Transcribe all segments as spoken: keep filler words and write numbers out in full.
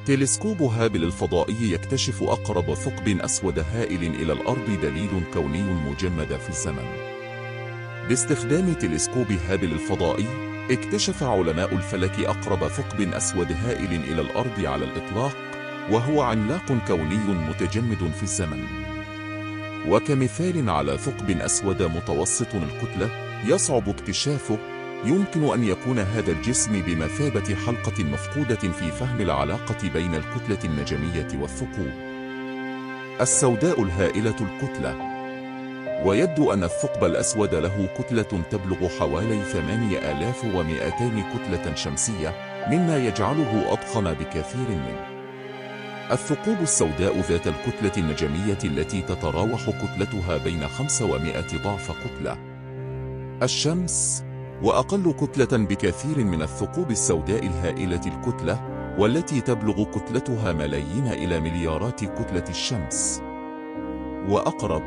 تلسكوب هابل الفضائي يكتشف أقرب ثقب أسود هائل إلى الأرض، دليل كوني مجمد في الزمن. باستخدام تلسكوب هابل الفضائي، اكتشف علماء الفلك أقرب ثقب أسود هائل إلى الأرض على الإطلاق، وهو عملاق كوني متجمد في الزمن. وكمثال على ثقب أسود متوسط الكتلة يصعب اكتشافه، يمكن أن يكون هذا الجسم بمثابة حلقة مفقودة في فهم العلاقة بين الكتلة النجمية والثقوب السوداء الهائلة الكتلة. ويبدو أن الثقب الأسود له كتلة تبلغ حوالي ثمانية آلاف ومئتين كتلة شمسية، مما يجعله أضخم بكثير منه الثقوب السوداء ذات الكتلة النجمية التي تتراوح كتلتها بين خمسة ومئة ضعف كتلة الشمس، وأقل كتلة بكثير من الثقوب السوداء الهائلة الكتلة، والتي تبلغ كتلتها ملايين إلى مليارات كتلة الشمس. وأقرب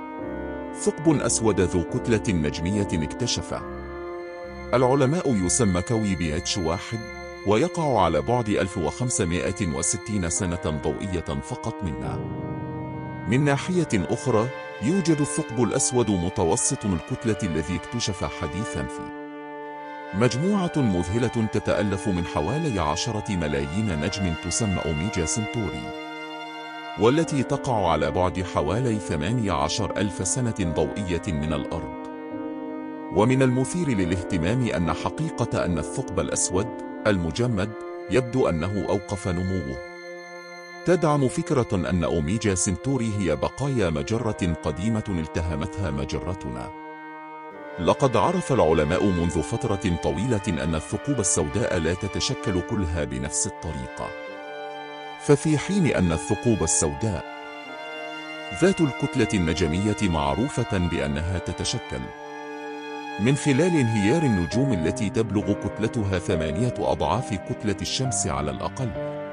ثقب أسود ذو كتلة نجمية اكتشف العلماء يسمى كوي بي اتش واحد، ويقع على بعد ألف وخمسمئة وستين سنة ضوئية فقط منا. من ناحية أخرى، يوجد الثقب الأسود متوسط الكتلة الذي اكتشف حديثاً في مجموعة مذهلة تتألف من حوالي عشرة ملايين نجم تسمى أوميجا سنتوري، والتي تقع على بعد حوالي ثمانية عشر ألف سنة ضوئية من الأرض. ومن المثير للاهتمام أن حقيقة أن الثقب الأسود المجمد يبدو أنه أوقف نموه تدعم فكرة أن أوميجا سنتوري هي بقايا مجرة قديمة التهمتها مجرتنا. لقد عرف العلماء منذ فترة طويلة أن الثقوب السوداء لا تتشكل كلها بنفس الطريقة، ففي حين أن الثقوب السوداء ذات الكتلة النجمية معروفة بأنها تتشكل من خلال انهيار النجوم التي تبلغ كتلتها ثمانية أضعاف كتلة الشمس على الأقل،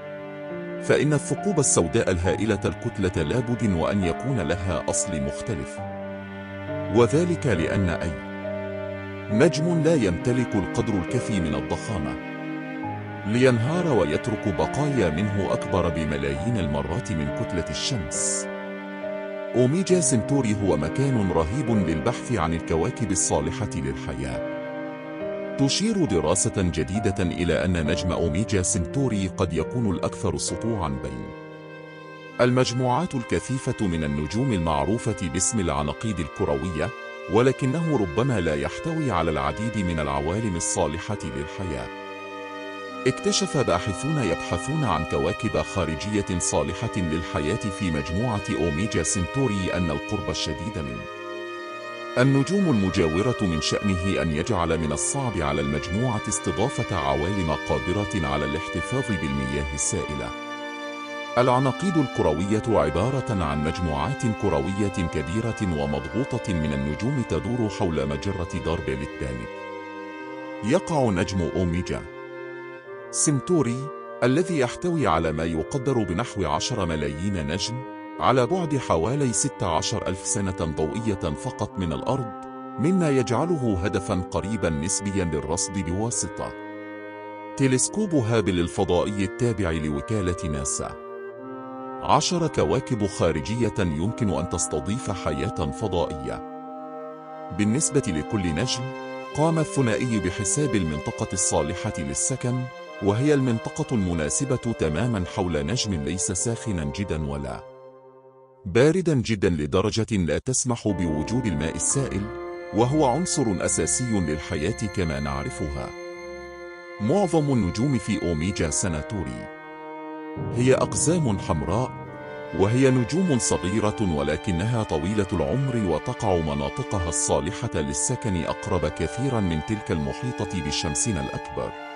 فإن الثقوب السوداء الهائلة الكتلة لابد وأن يكون لها أصل مختلف، وذلك لأن أي نجم لا يمتلك القدر الكافي من الضخامة لينهار ويترك بقايا منه أكبر بملايين المرات من كتلة الشمس. أوميجا سنتوري هو مكان رهيب للبحث عن الكواكب الصالحة للحياة. تشير دراسة جديدة إلى أن نجم أوميجا سنتوري قد يكون الأكثر سطوعاً بين المجموعات الكثيفة من النجوم المعروفة باسم العناقيد الكروية، ولكنه ربما لا يحتوي على العديد من العوالم الصالحة للحياة. اكتشف باحثون يبحثون عن كواكب خارجية صالحة للحياة في مجموعة أوميجا سنتوري أن القرب الشديد من النجوم المجاورة من شأنه أن يجعل من الصعب على المجموعة استضافة عوالم قادرة على الاحتفاظ بالمياه السائلة. العناقيد الكروية عبارة عن مجموعات كروية كبيرة ومضغوطة من النجوم تدور حول مجرة داربيل الثالث. يقع نجم أوميجا سنتوري الذي يحتوي على ما يقدر بنحو عشرة ملايين نجم على بعد حوالي ستة عشر ألف سنة ضوئية فقط من الأرض، مما يجعله هدفاً قريباً نسبياً للرصد بواسطة تلسكوب هابل الفضائي التابع لوكالة ناسا. عشر كواكب خارجية يمكن أن تستضيف حياة فضائية. بالنسبة لكل نجم، قام الثنائي بحساب المنطقة الصالحة للسكن، وهي المنطقة المناسبة تماماً حول نجم ليس ساخناً جداً ولا بارداً جداً لدرجة لا تسمح بوجود الماء السائل، وهو عنصر أساسي للحياة كما نعرفها. معظم النجوم في أوميجا سنتوري هي أقزام حمراء، وهي نجوم صغيرة ولكنها طويلة العمر، وتقع مناطقها الصالحة للسكن أقرب كثيراً من تلك المحيطة بشمسنا الأكبر.